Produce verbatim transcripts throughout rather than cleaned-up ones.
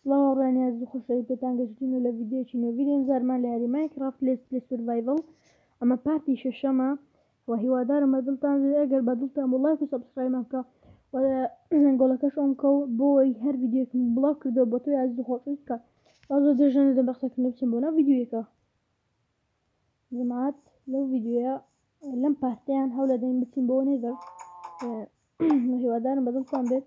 سڵاو ڕێنیازی خۆشەوی پێتان گەشتینەوە لە ڤیدیۆیەکی نوێ. ڤیدیۆین زارمان لە یاری ماینکرافت لێست لێ سورڤایڤڵ. ئەمە پارتی شەشەمە و هیوادارم بە دڵتان بێت. ئەگەر بە دڵتان بوو لایک و سەبسکرایبمان بکە و زەنگۆڵەکەش ئۆن بکە بۆ ئەوەی هەر ڤیدیۆیەکم بڵاو کردەوە بۆ تۆی عەزیز و خۆشەویست بکات. با زۆر درێژ نەدەم بە قسەکردن بچین بۆ ناو ڤیدیۆیەکە. جەماعەت لەو ڤیدیۆیە لەم پارتیان هەوڵ دەدەین بچین بۆ نێدەر. هیوادارم بە دڵتان بێت.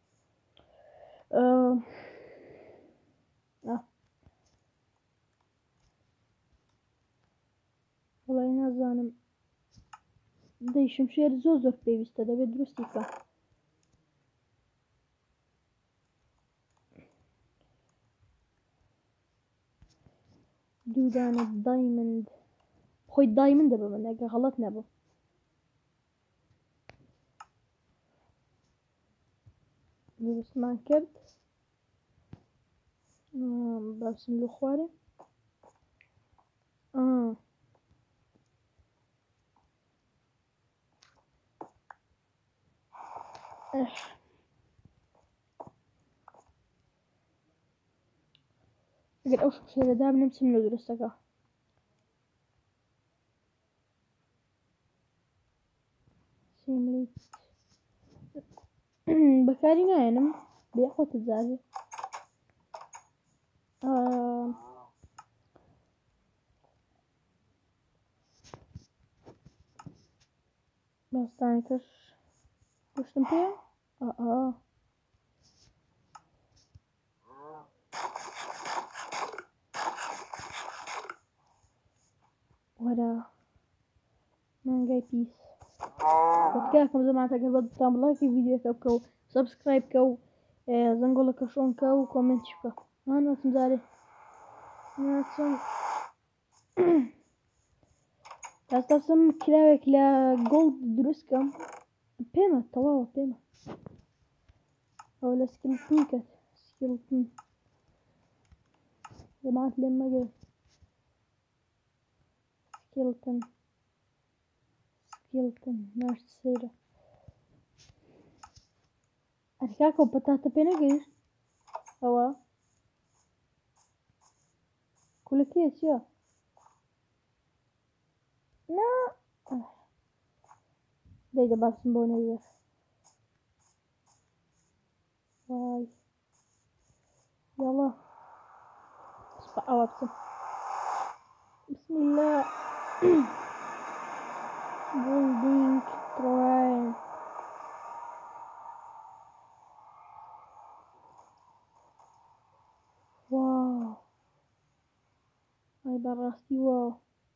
وڵای نازانم دەی شمشێر زۆر زۆر پێویستە، دەبێت دروستی بکە. دوو دانە دایمەند خۆی دایمەندە بە من ئەگە غەڵەت نەبوو. دروستمان کرد باسم لە خوارێ ئەگەر ئەو شمشێرە دابنێم چیم لە دروستەکە. بەکاری نایەنم بێ خۆتت زارێ. باستانەکەش گوشتم پێ وەرە مانگای پیس بەتکاکەم زەماتە گەر بە دڵتان بڵایکی ڤیدیۆکە بکە و سەبسکرایب بکە و زەنگۆڵەکەش ئۆن بکە و کۆمنتش بکە. ناچم زارێ ناچم داستەسم کراوێک لە گۆڵد دروستکەم پێمە تەواوە پێمە ئەو لە سکیلتن کەت سکیلتن جەماعەت لێم مەگەر سکیلتن سکیلتن ناشت سەیرە ئەرکاکە و پەتاتە پێ نەگەیشت ئەوە کولەکەیە چییە؟ نا دەی دەباسم بۆ نەوێر وای یاڵا سپە ئەوە بچم بسم الله building train واو ئای بەڕاستی واو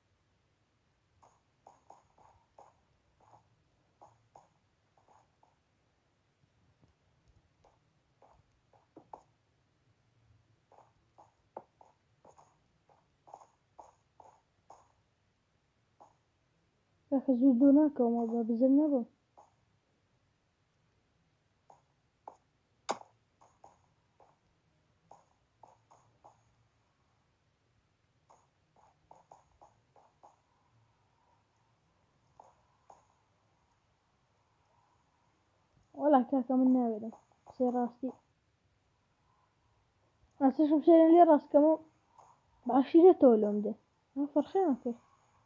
کاکە زوو دوو ناکەومەوە بە بزر نەبوو. وەڵا کاکە من ناوێرم قسەی ڕاستی ئاسە شمشێرێن لێ ڕاستکەم و بەعشیرەتەوە لۆم دێ ئەو فەرخێمە کرد.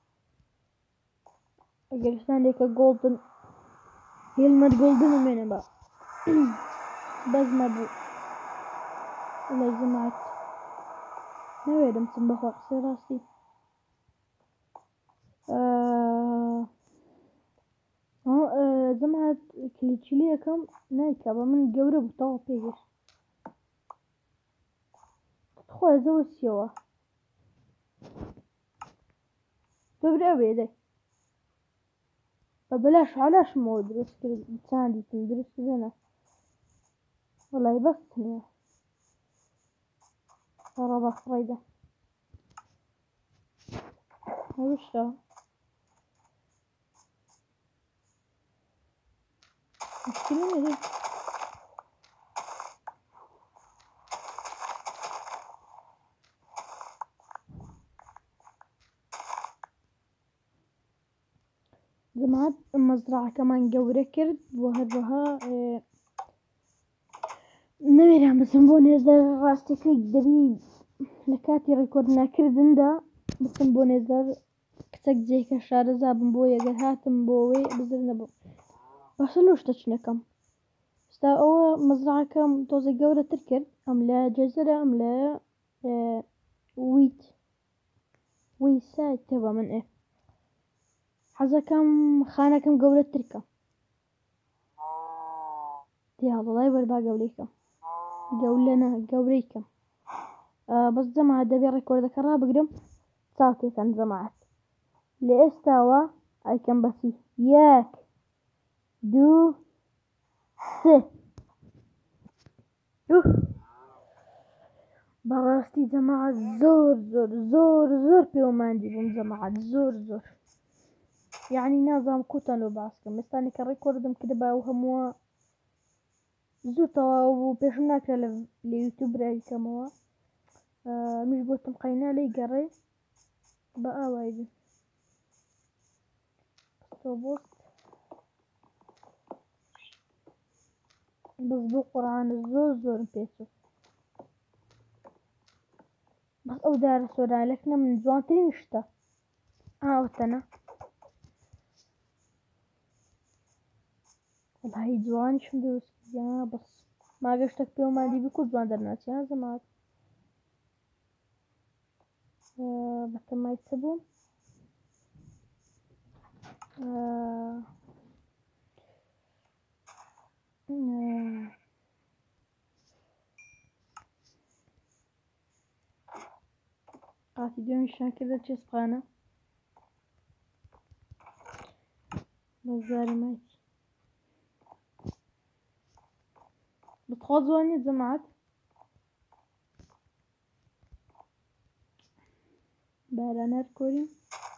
ئەگەر شتانێکە گۆڵدن هێلمەت گۆڵدنم مێنە بە بەزمە بوو وڵای جەماعەت ناوێرم چم بەخوا قسەی ڕاستی. جەماعەت کلیچیلەکەم نایکا بە من گەورە بوو تەواو پێگەشت. خۆی زەوە چیەوە دەبرا بێدەی بە بەلاش عەلاشمەوە دروست کرد چاندیتم دروست کردنە وەڵای بەست نییە ڕە بەخڕەیدا هەوشتا مشکلە نەدەی جەماعەت مەزرعەکەمان گەورە کرد بۆ هەروەها نەوێران بچم بۆ نێزەر ڕاستیەکەی دەبی لە کاتی ڕێکۆردناکردندا بچم بۆ نێزەر کچەک جێیکە شارەزا بم بۆ ئەگەر هاتم بۆ ئەوەی بزر نەبوو باشە لەو شتە چنەکەم ستا ئەوە مەزرعەکەم تۆزە گەورەتر کرد ئەم لە جێزەرە ئەم لە ویت ویسای تێبە من ئێ حەزەکەم خانەکەم گەورەترکە دی هەڵڵای وەربا گەورەیکەم گەولەنە گەورەیکەم بەس جەماعەت دەبێ ڕێکۆردەکە ڕابگرم چاوتێکەن جەماعەت لە ئێستاوە ئایکەم بەسی یەک دوو سێ بەڕاستی جەماعەت زۆر زۆر زۆر زۆر پێوەماندی بووم جەماعەت زۆر زۆر یعنی نازانم کوتەنەوە باسکەم ئێستانی کە ڕێکۆردم کردبا و هەمووە زوو تەواو بوو پێشم ناکرێت لە یوتیوب ڕێکەمەوە میش گوتم قەینا لێی گەڕێ بە ئاوای بێ تۆ بۆست بەس بۆ قورعانە زۆر زۆرم پێچوو بەس ئەو دارە سۆرالەکنە من جوانترین شتە ئاوتەنە وەڵاهی جوانیشم دروست کردیا بەس ماگە شتێک پێوەماندی بکو جوان دەرناچیان زەمات بەتەمای چ بووم قاتی دوێمیشان کردە چێستخانە بەزاری مایتی بتخوا جوان نیە جەماعەت بارانە کۆریم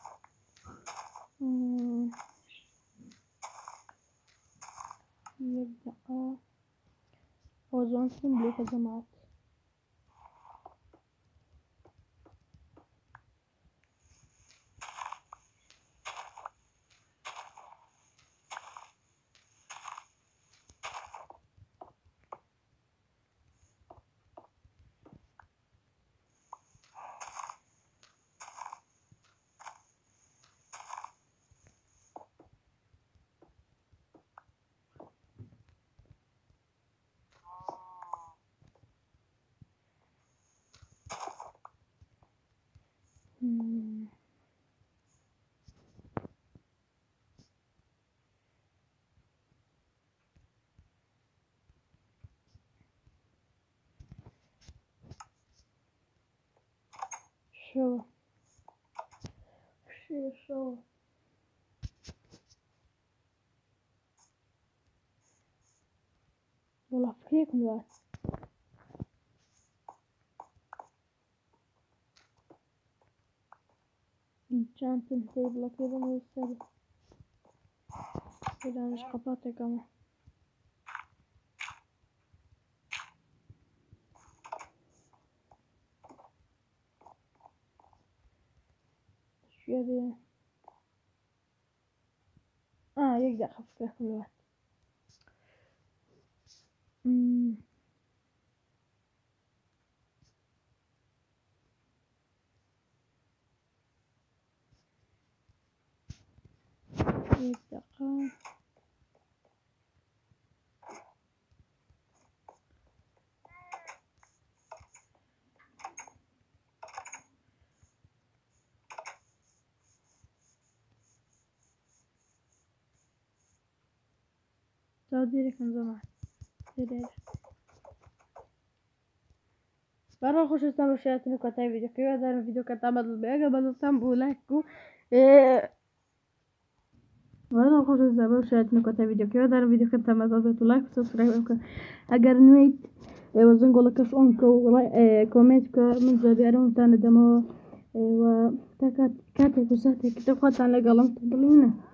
یەک دقە ئەوە جوانترم بلێکە جەماعەت شەوە شێشەوە وەڵا فکرێکم هات جانتم هەیە بڵەکێ بەمەوە سەری پێدانش قەپاتێکەمە شوێ ئا یەک دەقە فکرێکم هات یەک دقە چاو دیرەکەم جەماعەت دیرێرە بەڕێوە خۆشەویستان بە شایەتن و کۆتایی ڤیدیۆکە هیوادارم ڤیدیۆکەتان بەدڵ بێ ئەگەر بەدڵتان بوو لایک و بەڕێوە خۆشەویستان بە شایەتن و کۆتایی ڤیدیۆکە هیوادارم ڤیدیۆکەتان بەدڵ بێت و لایک و سەبسکرایب بکە ئەگەر نوێیت زەنگۆڵەکەش ئۆن بکە و کۆمێنت بکە من زۆریارەمتان دەدەمەوە و تا کاتێک و ساتێک خواتان لەگەڵم دڵێنە